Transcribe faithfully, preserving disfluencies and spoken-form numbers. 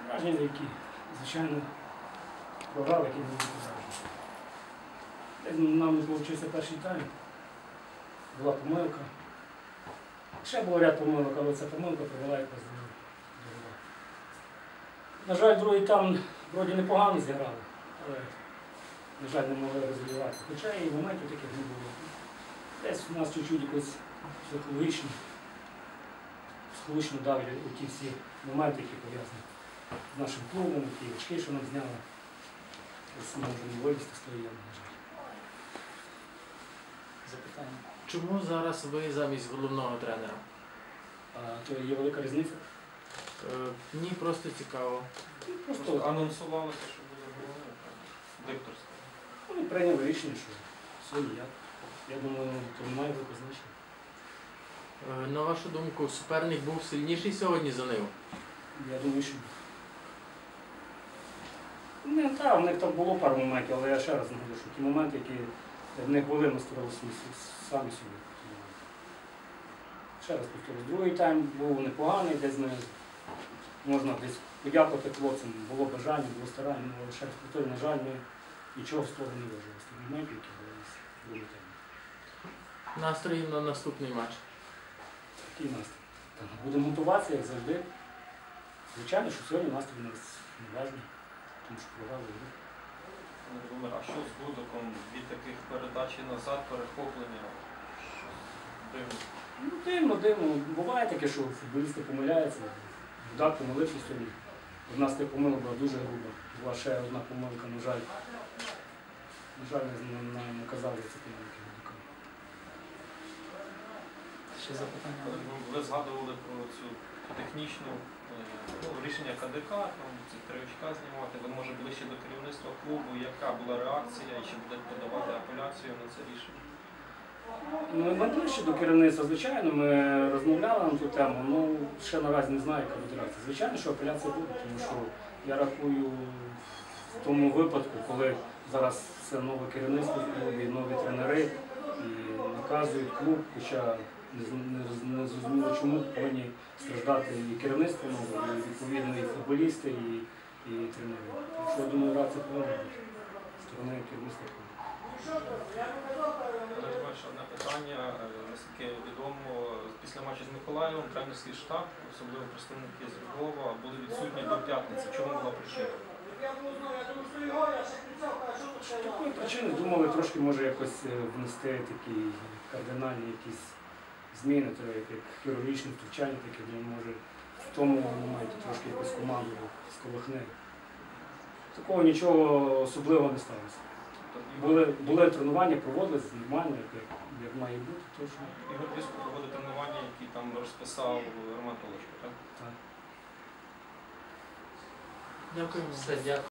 Враження які, звичайно, програли, які не були вражені. Нам не вийшов перший тайм, була помилка. Ще було ряд помилок, але ця помилка привела якось до гроба. На жаль, другий тайм вроді непогано зіграли, але, на жаль, не могли розвивати. Хоча і моментів таких не було. Десь у нас чуть-чуть якось психологічно, психологічно давлять у ті всі моменти, які пов'язані з нашим клубом, ті очки, що нам зняли. Ось ми вже не вилізти з тої ями, на жаль. Запитання. Чому зараз ви замість головного тренера? А то є велика різниця? Е, ні, просто цікаво. Просто, Просто анонсувалося, що буде головне, дикторське. вони прийняли рішення, що все ніяк. Я думаю, то немає великого значення. Е, на вашу думку, суперник був сильніший сьогодні за Ниву? Я думаю, що не, так, в них там було пару моментів, але я ще раз наголошу, ті моменти, які в них були, ми створили самі собі. Ще раз повторюю, другий тайм був непоганий, десь ми можна десь подякувати хлопцям, було бажання, було старання, але ще раз повторюю, на жаль, ми нічого з того не вижили, з тих моментів, які були в другому таймі. Настрої на наступний матч? Який настрій? Будемо готуватися, як завжди. Звичайно, що сьогодні настрій у нас не важливий, тому що програли гру. Володимир, а що з Дудоком? Від таких передач і назад, перехоплення? Дивно. Ну, дивно, дивно. Буває таке, що футболісти помиляються. Дудак помилився сьогодні. Одна з тих помилок була дуже груба. Була ще одна помилка, на жаль. На жаль, не наказали ці помилки Дудака. Ще запитання? Ви згадували про цю технічну ну, рішення КДК, там ці три очка знімати. Ви, може, ближче до керівництва клубу. Яка була реакція і чи будете подавати апеляцію на це рішення? Ну, ми ближче до керівництва, звичайно, ми розмовляли на ту тему, ну ще наразі не знаю, яка буде реакція. Звичайно, що апеляція буде, тому що я рахую в тому випадку, коли зараз це нове керівництво в клубі, нові тренери і наказують клуб, хоча не зрозуміло, чому повинні страждати і керівництво нове, і відповідно і футболісти, і, і тренери. Так що, я думаю, реакція повинна бути з сторони керівництва клубу. Ще одне питання. Наскільки відомо, після матчу з Миколаєвом тренерський штаб, особливо представники з Львова, були відсутні до п'ятниці. Чому була причина? Такої причини думали трошки, може, якось внести такі кардинальні якісь зміни, то як хірургічне втручання, таке, де може в тому моменті трошки якусь команду сколихне. Такого нічого особливого не сталося. Були, були тренування, проводились нормально, як, як має бути. Точно. Ігор Лиско проводить тренування, які там розписав Роман Полошко, так? Так. Дякую. Все, дякую.